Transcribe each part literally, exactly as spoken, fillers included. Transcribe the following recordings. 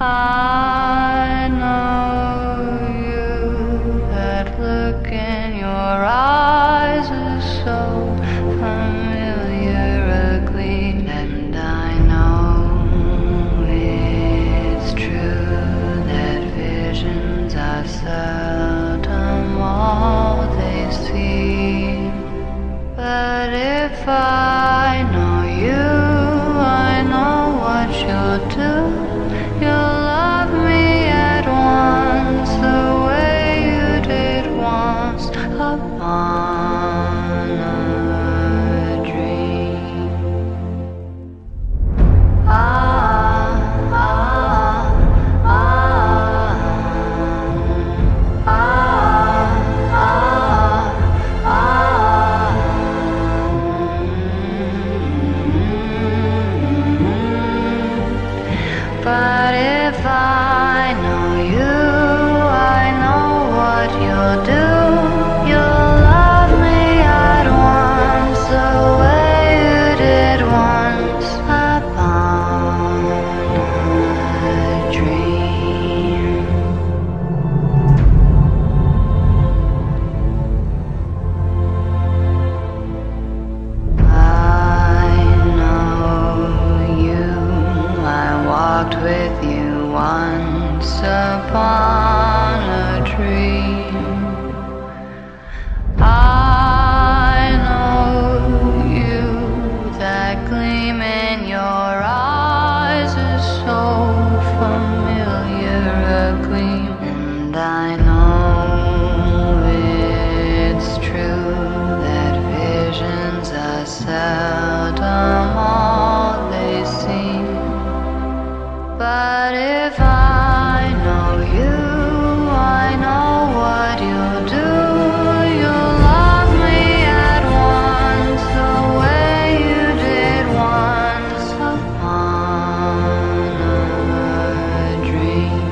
I know you, that look in your eyes is so familiar, ugly, and I know it's true that visions are seldom all they seem. But if I know you, I know what you'll do. You'll love me at once, the way you did once upon a dream. Ah, ah, ah, ah, ah, ah, ah. But if I know you, I know what you'll do. You'll love me at once, the way you did once upon a dream. I know you, I walked with you once upon a dream. I know you, that gleam in your eyes is so familiar, a gleam, and I know it's true that visions are seldom all they seem. But if I know you, I know what you'll do. You'll love me at once, the way you did once upon a dream.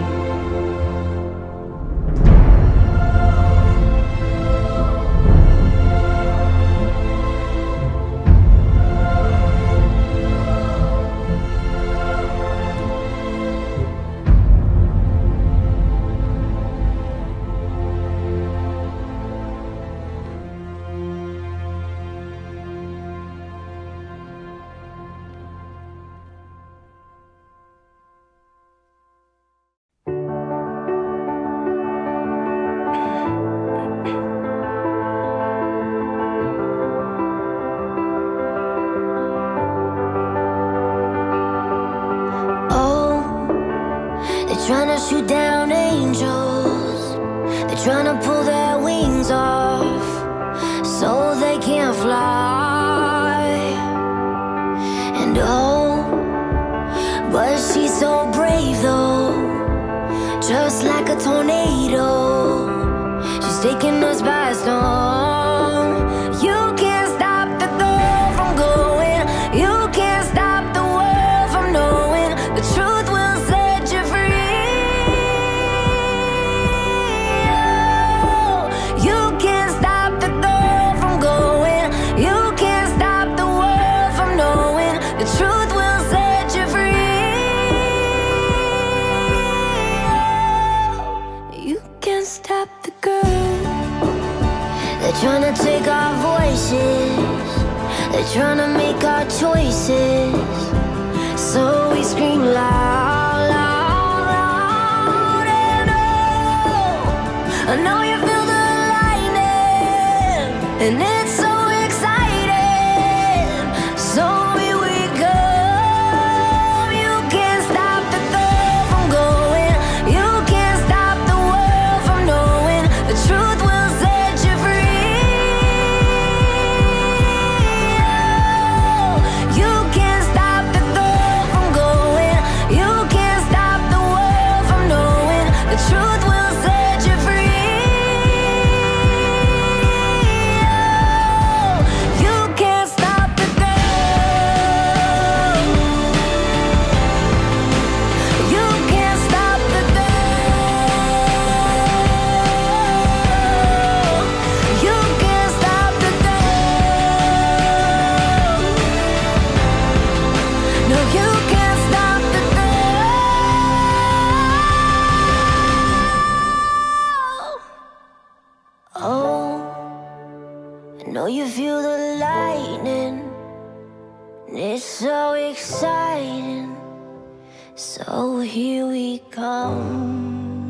Trying to shoot down angels, they're trying to pull their wings off so they can't fly. And oh, but she's so brave though, just like a tornado, she's taking us by storm. You can't stop the thought from going, you can't stop the world from knowing the truth will set you free. Trying to take our voices, they're trying to make our choices, so we scream loud, loud, loud. And oh, I know you feel the lightning, and it's so exciting, so here we go. You can't stop the thought from going, you can't stop the world from knowing the truth will set you free. Truth will set you free. So here we come.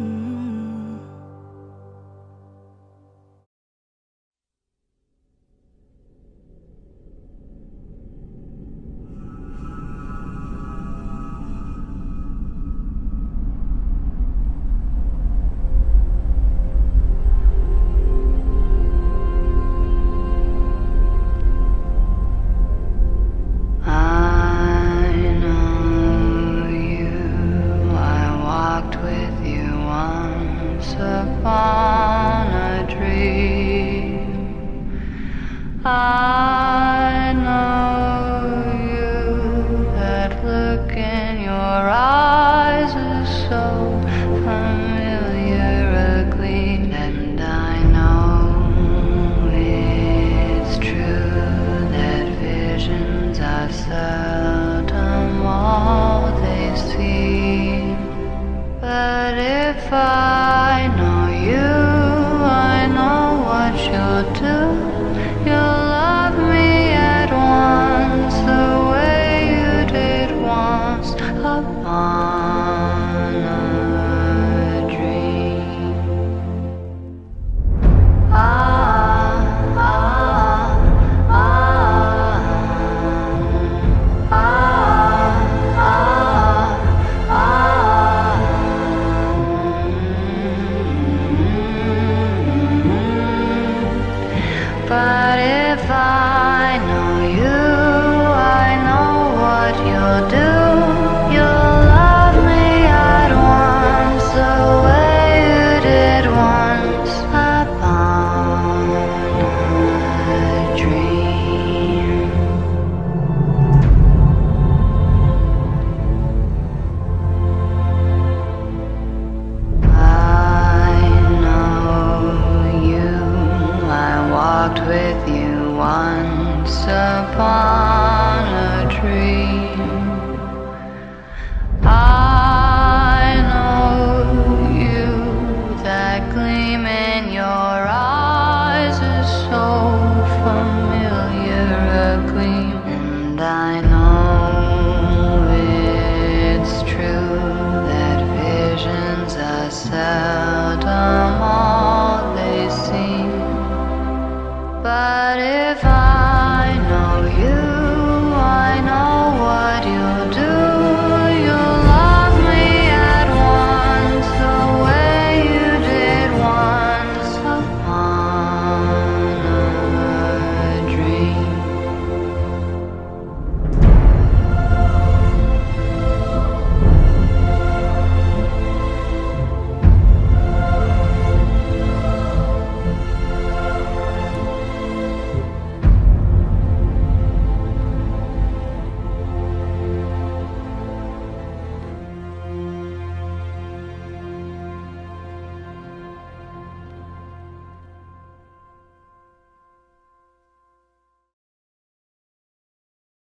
I know you, that look in your eyes is so familiar, a gleam, and I know it's true that visions are seldom all they seem. But if I know you, I know what you'll do. You'll love me at once, the way you did once upon